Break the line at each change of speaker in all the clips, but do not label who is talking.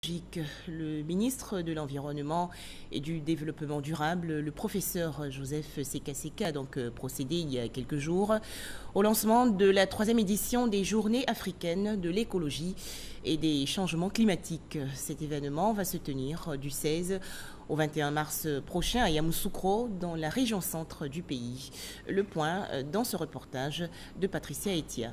Le ministre de l'Environnement et du Développement durable, le professeur Joseph Sekaseka, a donc procédé il y a quelques jours au lancement de la 3e édition des Journées africaines de l'écologie et des changements climatiques. Cet événement va se tenir du 16 au 21 mars prochain à Yamoussoukro, dans la région centre du pays. Le point dans ce reportage de Patricia Etia.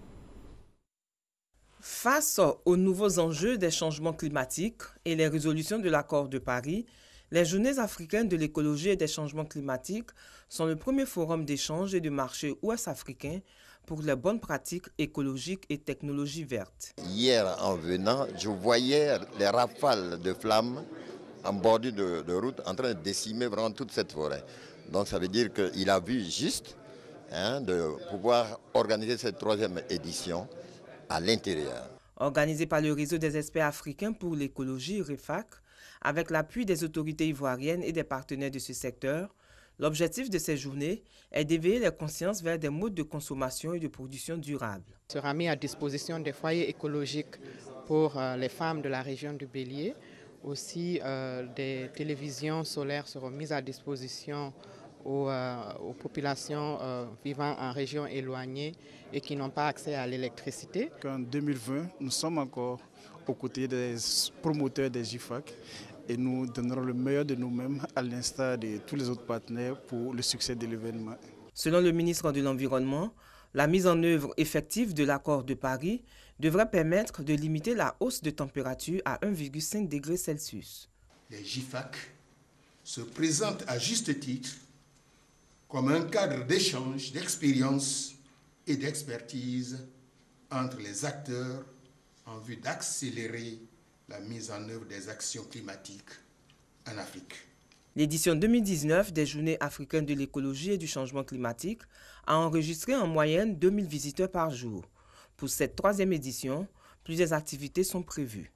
Face aux nouveaux enjeux des changements climatiques et les résolutions de l'accord de Paris, les Journées africaines de l'écologie et des changements climatiques sont le premier forum d'échange et de marché ouest-africain pour les bonnes pratiques écologiques et technologies vertes.
Hier, en venant, je voyais les rafales de flammes en bordure de route en train de décimer vraiment toute cette forêt. Donc ça veut dire qu'il a vu juste de pouvoir organiser cette 3e édition à l'intérieur.
Organisé par le réseau des experts africains pour l'écologie, REFAC, avec l'appui des autorités ivoiriennes et des partenaires de ce secteur, l'objectif de ces journées est d'éveiller les consciences vers des modes de consommation et de production durables.
Sera mis à disposition des foyers écologiques pour les femmes de la région du Bélier. Aussi, des télévisions solaires seront mises à disposition aux populations vivant en régions éloignées et qui n'ont pas accès à l'électricité.
En 2020, nous sommes encore aux côtés des promoteurs des GIFAC et nous donnerons le meilleur de nous-mêmes à l'instar de tous les autres partenaires pour le succès de l'événement.
Selon le ministre de l'Environnement, la mise en œuvre effective de l'accord de Paris devrait permettre de limiter la hausse de température à 1,5 degré Celsius.
Les GIFAC se présentent à juste titre comme un cadre d'échange, d'expérience et d'expertise entre les acteurs en vue d'accélérer la mise en œuvre des actions climatiques en Afrique.
L'édition 2019 des Journées africaines de l'écologie et du changement climatique a enregistré en moyenne 2000 visiteurs par jour. Pour cette 3e édition, plusieurs activités sont prévues.